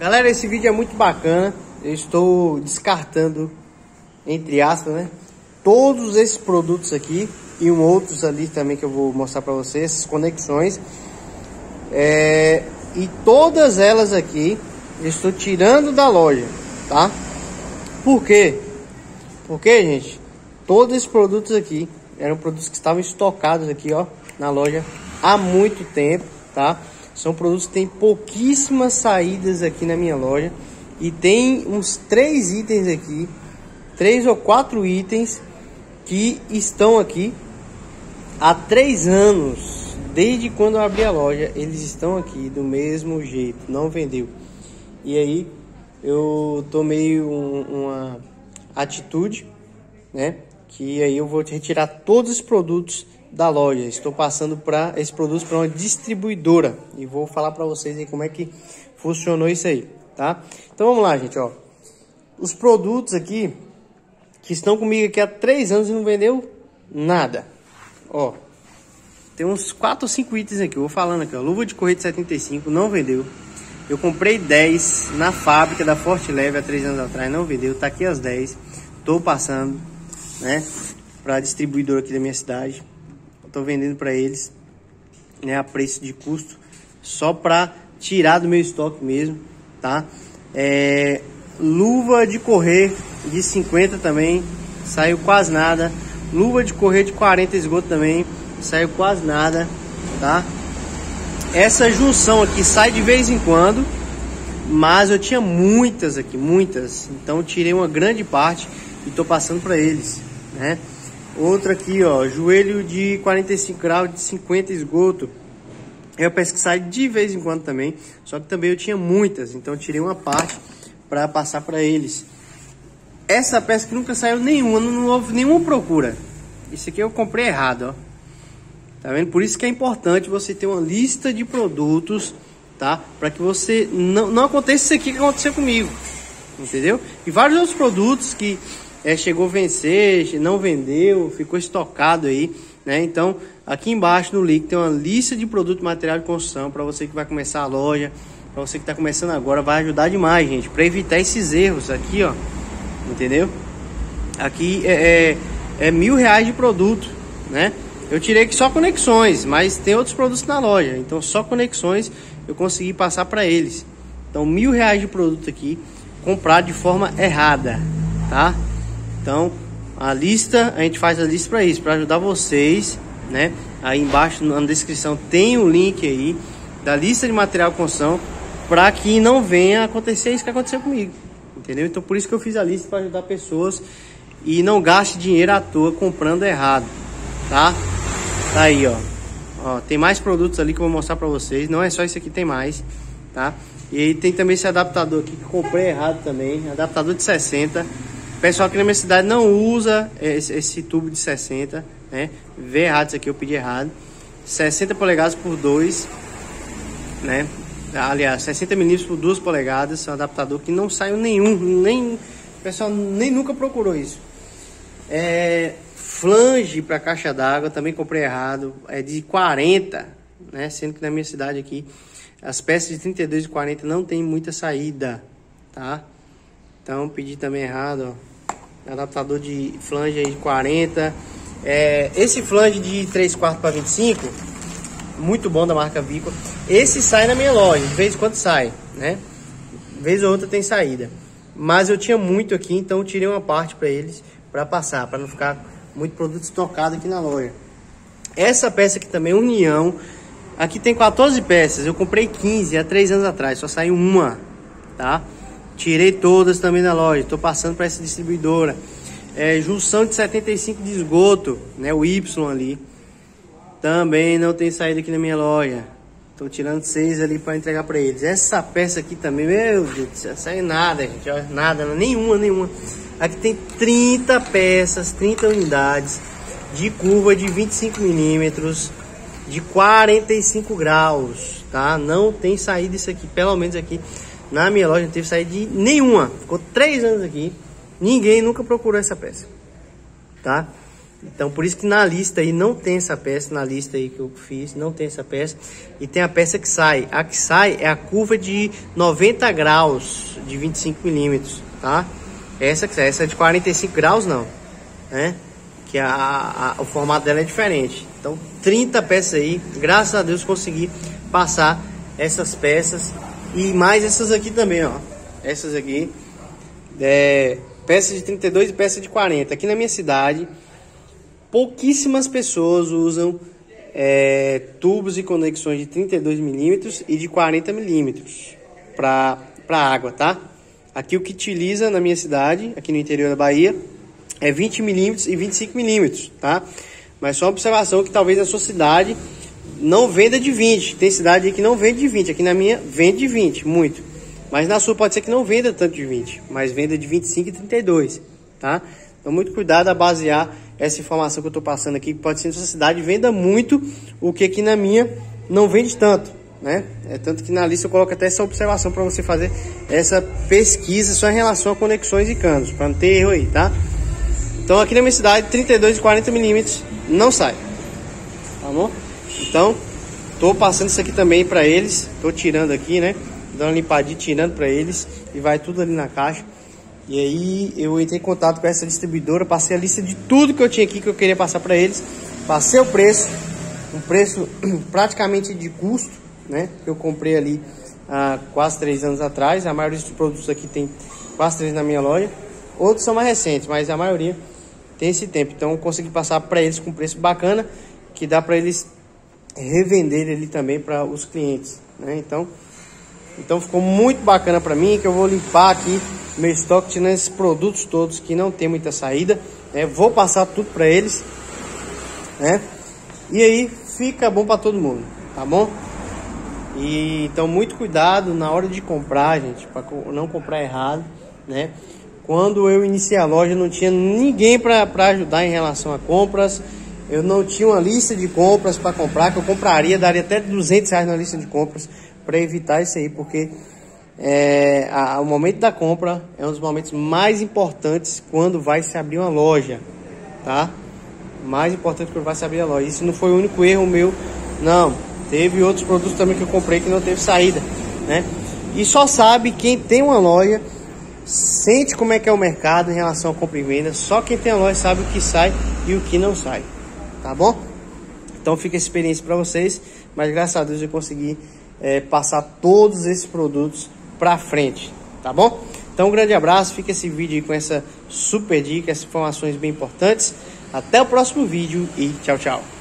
Galera, esse vídeo é muito bacana. Eu estou descartando, entre aspas, né, todos esses produtos aqui e outros ali também que eu vou mostrar para vocês, essas conexões. E todas elas aqui eu estou tirando da loja, tá? Por quê? Porque, gente, todos esses produtos aqui eram produtos que estavam estocados aqui, ó, na loja há muito tempo, tá? São produtos que tem pouquíssimas saídas aqui na minha loja. E tem uns 3 itens aqui, 3 ou 4 itens que estão aqui há 3 anos. Desde quando eu abri a loja, eles estão aqui do mesmo jeito, não vendeu. E aí eu tomei uma atitude, né? Que aí eu vou retirar todos os produtos da loja. Estou passando para esses produtos para uma distribuidora e vou falar para vocês aí como é que funcionou isso aí, tá? Então vamos lá, gente, ó. Os produtos aqui que estão comigo aqui há 3 anos e não vendeu nada. Ó, tem uns 4 ou 5 itens aqui, eu vou falando aqui, ó. Luva de correr de 75, não vendeu. Eu comprei 10 na fábrica da Forte Leve há 3 anos atrás, não vendeu. Tá aqui as 10. Tô passando, né, para distribuidora aqui da minha cidade. Tô vendendo para eles, né, a preço de custo, só para tirar do meu estoque mesmo, tá? Luva de correr de 50 também, saiu quase nada. Luva de correr de 40 esgoto também, saiu quase nada, tá? Essa junção aqui sai de vez em quando, mas eu tinha muitas aqui, muitas. Então eu tirei uma grande parte e tô passando para eles, né? Outra aqui, ó, joelho de 45 graus de 50 esgoto. Eu penso que sai de vez em quando também, só que também eu tinha muitas, então eu tirei uma parte para passar para eles. Essa peça que nunca saiu nenhuma, não houve nenhuma procura. Isso aqui eu comprei errado, ó. Tá vendo? Por isso que é importante você ter uma lista de produtos, tá? Para que você não aconteça isso aqui que aconteceu comigo, entendeu? E vários outros produtos que chegou a vencer, não vendeu, ficou estocado aí, né? Então, aqui embaixo no link tem uma lista de produto e material de construção para você que vai começar a loja, para você que está começando agora, vai ajudar demais, gente, para evitar esses erros aqui, ó, entendeu? Aqui é R$1.000 de produto, né? Eu tirei aqui só conexões, mas tem outros produtos na loja, então só conexões eu consegui passar para eles. Então R$1.000 de produto aqui comprado de forma errada, tá? Então a lista, a gente faz a lista para isso, para ajudar vocês, né? Aí embaixo na descrição tem o link aí da lista de material de construção, para que não venha acontecer isso que aconteceu comigo, entendeu? Então por isso que eu fiz a lista, para ajudar pessoas e não gaste dinheiro à toa comprando errado, tá? Tá aí, ó, tem mais produtos ali que eu vou mostrar para vocês. Não é só isso aqui, tem mais, tá? E aí tem também esse adaptador aqui que eu comprei errado também, adaptador de 60. O pessoal aqui na minha cidade não usa esse tubo de 60, né? Vê errado isso aqui, eu pedi errado. 60 polegadas por 2, né? Aliás, 60 milímetros por 2 polegadas. É um adaptador que não saiu nenhum, o pessoal nem nunca procurou isso. Flange para caixa d'água, também comprei errado, é de 40, né? Sendo que na minha cidade aqui as peças de 32 e 40 não tem muita saída, tá? Então pedi também errado, ó. Adaptador de flange aí de 40. Esse flange de 3/4 para 25, muito bom, da marca Vico. Esse sai na minha loja, de vez em quando sai, né? De vez ou outra tem saída. Mas eu tinha muito aqui, então eu tirei uma parte para eles, para passar, para não ficar muito produto estocado aqui na loja. Essa peça aqui também, União. Aqui tem 14 peças, eu comprei 15 há 3 anos atrás, só saiu uma, tá? Tirei todas também da loja, tô passando para essa distribuidora. Junção de 75 de esgoto, né? O Y ali. Também não tem saída aqui na minha loja. Tô tirando 6 ali para entregar para eles. Essa peça aqui também, meu Deus do céu, saiu nada, gente, ó, nada, nenhuma. Aqui tem 30 peças, 30 unidades de curva de 25 milímetros, de 45 graus, tá? Não tem saída isso aqui, pelo menos aqui na minha loja não teve saída de nenhuma. Ficou 3 anos aqui, ninguém nunca procurou essa peça, tá? Então por isso que na lista aí não tem essa peça, na lista aí que eu fiz não tem essa peça. E tem a peça que sai. A que sai é a curva de 90 graus de 25 milímetros, tá? Essa que sai, essa de 45 graus não, né? Que o formato dela é diferente. Então 30 peças aí, graças a Deus consegui passar essas peças. E mais essas aqui também, ó. Essas aqui, peças de 32 e peças de 40. Aqui na minha cidade, pouquíssimas pessoas usam tubos e conexões de 32 milímetros e de 40 milímetros para água, tá? Aqui o que utiliza na minha cidade, aqui no interior da Bahia, é 20 milímetros e 25 milímetros, tá? Mas só uma observação que talvez a sua cidade não venda de 20. Tem cidade aí que não vende de 20. Aqui na minha vende de 20, muito. Mas na sua pode ser que não venda tanto de 20, mas venda de 25 e 32, tá? Então muito cuidado a basear essa informação que eu tô passando aqui, que pode ser na sua cidade venda muito, o que aqui na minha não vende tanto, né? Tanto que na lista eu coloco até essa observação para você fazer essa pesquisa só em relação a conexões e canos, para não ter erro aí, tá? Então aqui na minha cidade 32 e 40 milímetros não sai, tá bom? Então tô passando isso aqui também para eles, tô tirando aqui, né? Dando uma limpadinha, tirando para eles e vai tudo ali na caixa. E aí eu entrei em contato com essa distribuidora, passei a lista de tudo que eu tinha aqui que eu queria passar para eles, passei o preço, um preço praticamente de custo, né? Que eu comprei ali há quase 3 anos atrás. A maioria dos produtos aqui tem quase 3 na minha loja, outros são mais recentes, mas a maioria tem esse tempo. Então eu consegui passar para eles com um preço bacana, que dá para eles revender ali também para os clientes, né? Então ficou muito bacana para mim, que eu vou limpar aqui meu estoque, tirando esses produtos todos que não tem muita saída, né? Vou passar tudo para eles, né? E aí fica bom para todo mundo, tá bom? E então muito cuidado na hora de comprar, gente, para não comprar errado, né? Quando eu iniciei a loja não tinha ninguém para ajudar em relação a compras. Eu não tinha uma lista de compras para comprar, que eu compraria, daria até R$200 na lista de compras, para evitar isso aí, porque o momento da compra é um dos momentos mais importantes quando vai se abrir uma loja, tá? Mais importante quando vai se abrir a loja. Isso não foi o único erro meu, não. Teve outros produtos também que eu comprei que não teve saída, né? E só sabe quem tem uma loja, sente como é que é o mercado em relação a compra e venda. Só quem tem a loja sabe o que sai e o que não sai, tá bom? Então fica a experiência para vocês, mas graças a Deus eu consegui passar todos esses produtos para frente, tá bom? Então um grande abraço, fica esse vídeo aí com essa super dica, essas informações bem importantes. Até o próximo vídeo e tchau, tchau.